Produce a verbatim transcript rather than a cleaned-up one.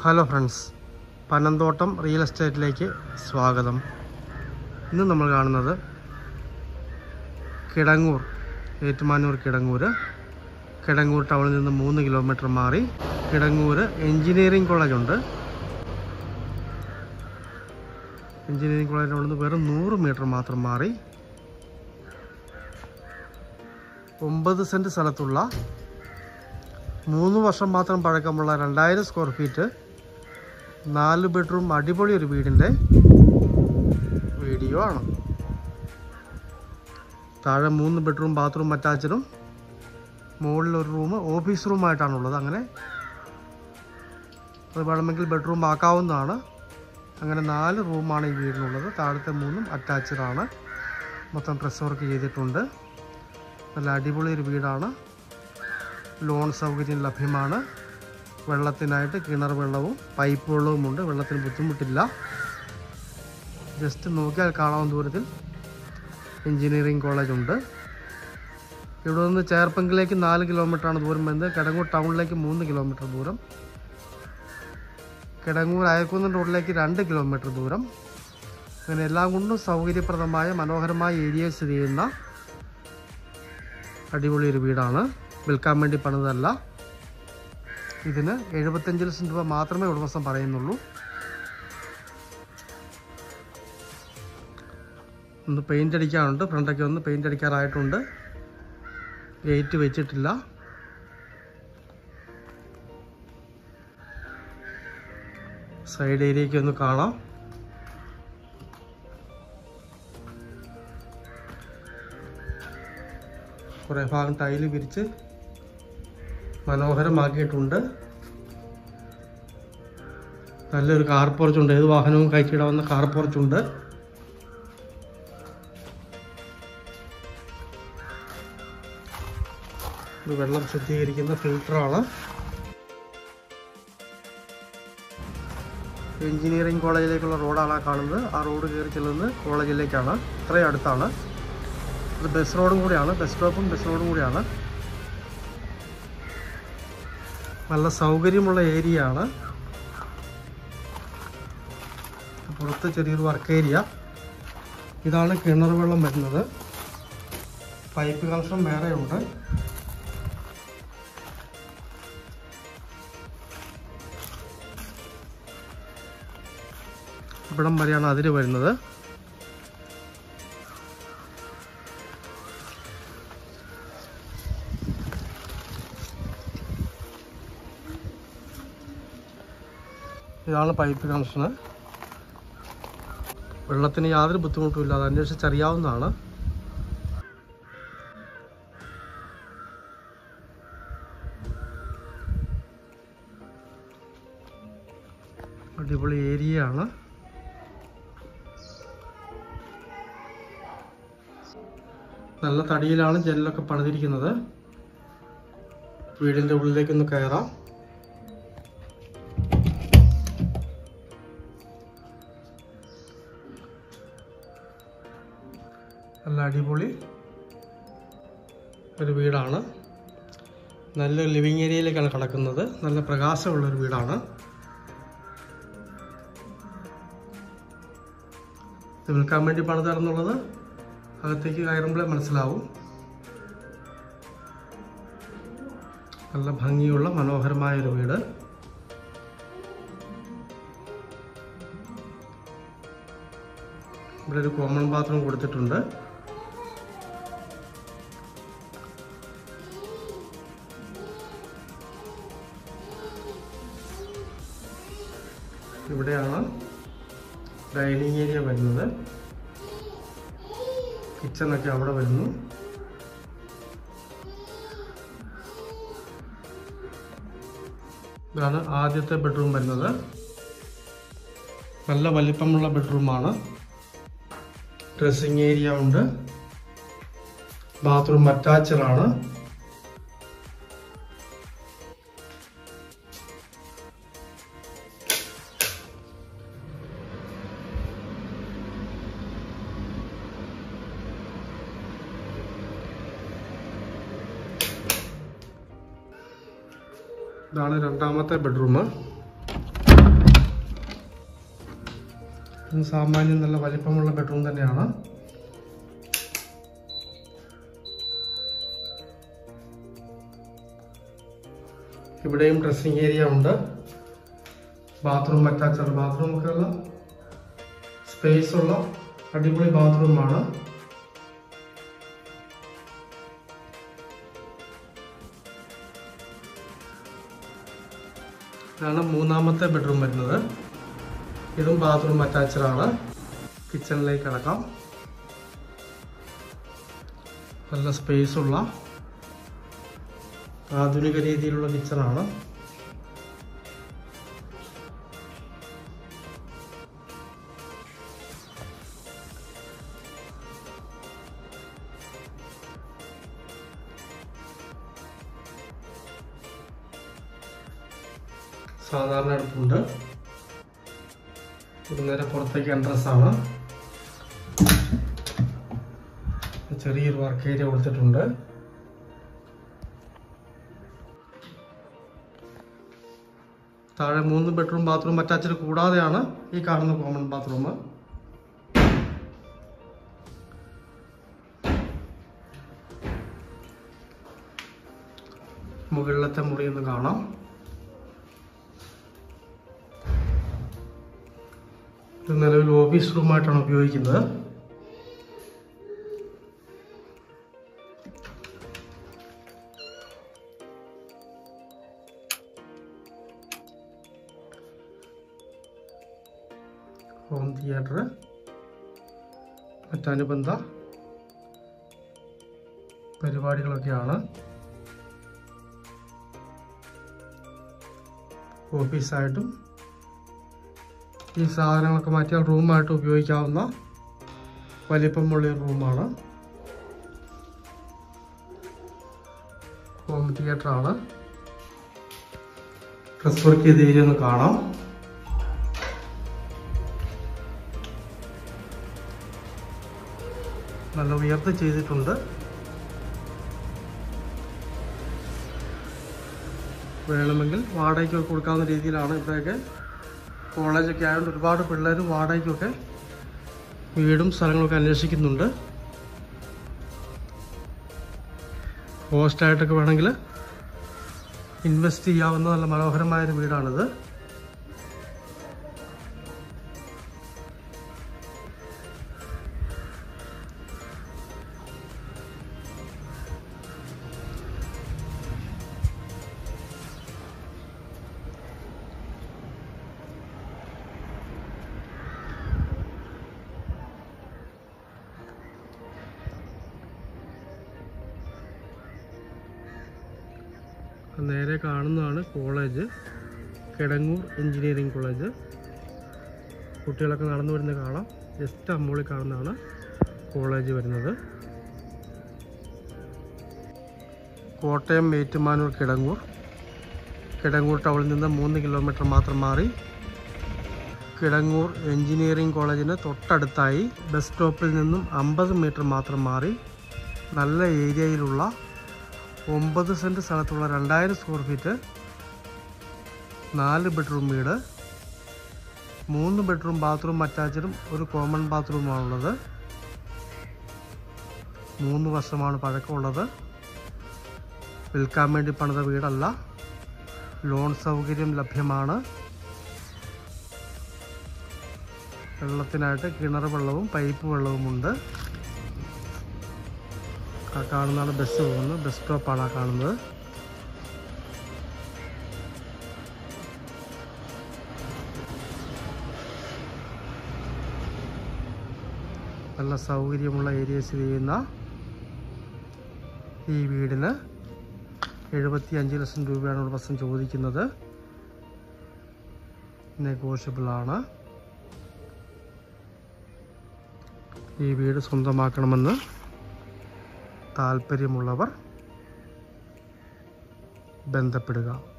Hello friends, Panamthottam real എസ്റ്റേറ്റിലേക്ക് സ്വാഗതം. ഇന്ന് നമ്മൾ കാണുന്നത് കിടങ്ങൂർ, ഏറ്റുമാനൂർ കിടങ്ങൂർ. കിടങ്ങൂർ ടൗണിൽ നിന്ന് മൂന്ന് കിലോമീറ്റർ മാറി കിടങ്ങൂർ എൻജിനീയറിംഗ് കോളേജുണ്ട്. എൻജിനീയറിംഗ് കോളേജിൽ നിന്ന് വെറും നൂറ് മീറ്റർ മാത്രം മാറി ഒമ്പത് സെൻറ്റ് സ്ഥലത്തുള്ള മൂന്ന് വർഷം മാത്രം പഴക്കമുള്ള രണ്ടായിരം സ്ക്വയർ ഫീറ്റ് നാല് ബെഡ്റൂം അടിപൊളി ഒരു വീടിൻ്റെ വീഡിയോ ആണ്. താഴെ മൂന്ന് ബെഡ്റൂം ബാത്റൂം അറ്റാച്ചഡും മുകളിലൊരു റൂം ഓഫീസ് റൂമായിട്ടാണുള്ളത്. അങ്ങനെ അത് വേണമെങ്കിൽ ബെഡ്റൂം ആക്കാവുന്നതാണ്. അങ്ങനെ നാല് റൂമാണ് ഈ വീടിനുള്ളത്. താഴത്തെ മൂന്നും അറ്റാച്ചഡാണ്. മൊത്തം പ്രസ് വർക്ക് ചെയ്തിട്ടുണ്ട്. നല്ല അടിപൊളി ഒരു വീടാണ്. ലോൺ സൗകര്യം ലഭ്യമാണ്. വെള്ളത്തിനായിട്ട് കിണർ വെള്ളവും പൈപ്പ് വെള്ളവുമുണ്ട്. വെള്ളത്തിന് ബുദ്ധിമുട്ടില്ല. ജസ്റ്റ് നോക്കിയാൽ കാണാവുന്ന ദൂരത്തിൽ എൻജിനീയറിംഗ് കോളേജുണ്ട്. ഇവിടെ നിന്ന് ചേർപ്പങ്കിലേക്ക് നാല് കിലോമീറ്ററാണ് ദൂരം വരുന്നത്. കിടങ്ങൂർ ടൗണിലേക്ക് മൂന്ന് കിലോമീറ്റർ ദൂരം. കിടങ്ങൂർ അയക്കുന്നം റോഡിലേക്ക് രണ്ട് കിലോമീറ്റർ ദൂരം. അങ്ങനെ എല്ലാം കൊണ്ടും സൗകര്യപ്രദമായ മനോഹരമായ ഏരിയ സ്ഥിതി ചെയ്യുന്ന അടിപൊളി ഒരു വീടാണ്. വിൽക്കാൻ വേണ്ടി പണിതല്ല. ഇതിന് എഴുപത്തഞ്ച് ലക്ഷം രൂപ മാത്രമേ ഉടമസ്ഥൻ പറയുന്നുള്ളൂ. ഒന്ന് പെയിൻ്റ് അടിക്കാനുണ്ട്. ഫ്രണ്ടൊക്കെ ഒന്ന് പെയിൻ്റ് അടിക്കാറായിട്ടുണ്ട്. ഗേറ്റ് വെച്ചിട്ടില്ല. സൈഡ് ഏരിയയ്ക്ക് ഒന്ന് കാണാം. കുറേ ഭാഗം ടൈല് വിരിച്ച് മനോഹരമാക്കിയിട്ടുണ്ട്. നല്ലൊരു കാർ പോർച്ചുണ്ട്. ഏത് വാഹനവും കയറ്റിയിടാവുന്ന കാർ പോർച്ചുണ്ട്. ഇത് വെള്ളം ശുദ്ധീകരിക്കുന്ന ഫിൽറ്ററാണ്. എൻജിനീയറിംഗ് കോളേജിലേക്കുള്ള റോഡാണ് കാണുന്നത്. ആ റോഡ് കയറി ചെല്ലുന്നത് കോളേജിലേക്കാണ്. ഇത്രയും അടുത്താണ്. ഇത് ബസ് റോഡും കൂടിയാണ്. ബസ് സ്റ്റോപ്പും ബസ് റോഡും കൂടിയാണ്. നല്ല സൗകര്യമുള്ള ഏരിയ ആണ്. പുറത്ത് ചെറിയൊരു വർക്ക് ഏരിയ. ഇതാണ് കിണർ വെള്ളം വരുന്നത്. പൈപ്പ് കണക്ഷൻ വേറെ ഉണ്ട്. ഇവിടം വരെയാണ് അതിര് വരുന്നത്. ഇതാണ് പൈപ്പ് കണക്ഷന്. വെള്ളത്തിന് യാതൊരു ബുദ്ധിമുട്ടുമില്ല. അത് അന്വേഷിച്ചറിയാവുന്നതാണ്. അടിപൊളി ഏരിയ ആണ്. നല്ല തടിയിലാണ് ജനലൊക്കെ പണിതിരിക്കുന്നത്. വീടിൻ്റെ ഉള്ളിലേക്കൊന്ന് കയറാം. നല്ല അടിപൊളി ഒരു വീടാണ്. നല്ലൊരു ലിവിങ് ഏരിയയിലേക്കാണ് കിടക്കുന്നത്. നല്ല പ്രകാശമുള്ളൊരു വീടാണ്. ഇത് വിൽക്കാൻ വേണ്ടി പണിതറന്നുള്ളത് അകത്തേക്ക് കയറുമ്പോഴേ മനസ്സിലാവും. നല്ല ഭംഗിയുള്ള മനോഹരമായൊരു വീട്. ഇവിടെ ഒരു കോമൺ ബാത്റൂം കൊടുത്തിട്ടുണ്ട്. ഇവിടെയാണ് ഡൈനിങ് ഏരിയ വരുന്നത്. കിച്ചണൊക്കെ അവിടെ വരുന്നു. ഇതാണ് ആദ്യത്തെ ബെഡ്റൂം വരുന്നത്. നല്ല വലിപ്പമുള്ള ബെഡ്റൂമാണ്. ഡ്രസ്സിങ് ഏരിയ ഉണ്ട്. ബാത്റൂം അറ്റാച്ചഡാണ്. ഇതാണ് രണ്ടാമത്തെ ബെഡ്റൂം. ഇത് സാമാന്യം നല്ല വലിപ്പമുള്ള ബെഡ്റൂം തന്നെയാണ്. ഇവിടെയും ഡ്രസ്സിംഗ് ഏരിയ ഉണ്ട്. ബാത്റൂം അറ്റാച്ച്ഡ് ബാത്റൂം ഒക്കെ ഉള്ള സ്പേസ് ഉള്ള അടിപൊളി ബാത്റൂമാണ്. ഇതാണ് മൂന്നാമത്തെ ബെഡ്റൂം വരുന്നത്. ഇതും ബാത്റൂം അറ്റാച്ച്ഡ് ആണ്. കിച്ചണിലേക്ക് കിടക്കാം. നല്ല സ്പേസ് ഉള്ള ആധുനിക രീതിയിലുള്ള കിച്ചണാണ്. സാധാരണ അടുപ്പുണ്ട്. ഇത് നേരെ പുറത്തേക്ക് എൻട്രൻസ് ആണ്. ചെറിയൊരു വർക്ക് ഏരിയ കൊടുത്തിട്ടുണ്ട്. താഴെ മൂന്ന് ബെഡ്റൂം ബാത്റൂം അറ്റാച്ച്ഡ് കൂടാതെയാണ് ഈ കാണുന്ന കോമൺ ബാത്റൂം. മുകളിലത്തെ മുറിയൊന്ന് കാണാം. ഇത് നിലവിൽ ഓഫീസ് റൂമായിട്ടാണ് ഉപയോഗിക്കുന്നത്. Home theatre, മറ്റനുബന്ധ പരിപാടികളൊക്കെയാണ്. ഓഫീസായിട്ടും ഈ സാധനങ്ങളൊക്കെ മാറ്റിയാൽ റൂമായിട്ട് ഉപയോഗിക്കാവുന്ന വലിപ്പമുള്ള റൂമാണ്. ഹോം തിയേറ്റർ ആണ്. ഡ്രസ് വർക്ക് ചെയ്ത ഏരിയ ഒന്ന് കാണാം. നല്ല ഉയർത്തി ചെയ്തിട്ടുണ്ട്. വേണമെങ്കിൽ വാടകയ്ക്കൊക്കെ കൊടുക്കാവുന്ന രീതിയിലാണ്. ഇവിടെയൊക്കെ കോളേജൊക്കെ ആയതുകൊണ്ട് ഒരുപാട് പിള്ളേർ വാടകയ്ക്കൊക്കെ വീടും സ്ഥലങ്ങളൊക്കെ അന്വേഷിക്കുന്നുണ്ട്. ഹോസ്റ്റായിട്ടൊക്കെ വേണമെങ്കിൽ ഇൻവെസ്റ്റ് ചെയ്യാവുന്ന നല്ല മനോഹരമായൊരു വീടാണിത്. നേരെ കാണുന്നതാണ് കോളേജ്, കിടങ്ങൂർ എഞ്ചിനീയറിംഗ് കോളേജ്. കുട്ടികളൊക്കെ നടന്നു വരുന്നത് കാണാം. ജസ്റ്റ് അമ്മൂളിൽ കാണുന്നതാണ് കോളേജ് വരുന്നത്. കോട്ടയം ഏറ്റുമാനൂർ കിടങ്ങൂർ. കിടങ്ങൂർ ടൗണിൽ നിന്ന് മൂന്ന് കിലോമീറ്റർ മാത്രം മാറി കിടങ്ങൂർ എഞ്ചിനീയറിംഗ് കോളേജിന് തൊട്ടടുത്തായി ബസ് സ്റ്റോപ്പിൽ നിന്നും അമ്പത് മീറ്റർ മാത്രം മാറി നല്ല ഏരിയയിലുള്ള ഒമ്പത് സെൻറ്റ് സ്ഥലത്തുള്ള രണ്ടായിരം സ്ക്വയർ ഫീറ്റ് നാല് ബെഡ്റൂം വീട്. മൂന്ന് ബെഡ്റൂം ബാത്റൂം അറ്റാച്ചഡും ഒരു കോമൺ ബാത്റൂമാണുള്ളത്. മൂന്ന് വർഷമാണ് പഴക്കമുള്ളത്. വിൽക്കാൻ വേണ്ടി പണിത വീടല്ല. ലോൺ സൗകര്യം ലഭ്യമാണ്. വെള്ളത്തിനായിട്ട് കിണർ വെള്ളവും പൈപ്പ് വെള്ളവുമുണ്ട്. ആ കാണുന്നതാണ് ബസ് പോകുന്നത്. ബസ് സ്റ്റോപ്പാണ് ആ കാണുന്നത്. നല്ല സൗകര്യമുള്ള ഏരിയ സ്ഥിതി ചെയ്യുന്ന ഈ വീടിന് എഴുപത്തി അഞ്ച് ലക്ഷം രൂപയാണ് ഉടമസ്ഥൻ ചോദിക്കുന്നത്. നെഗോഷ്യബിൾ ആണ്. ഈ വീട് സ്വന്തമാക്കണമെന്ന് താല്പര്യമുള്ളവർ ബന്ധപ്പെടുക.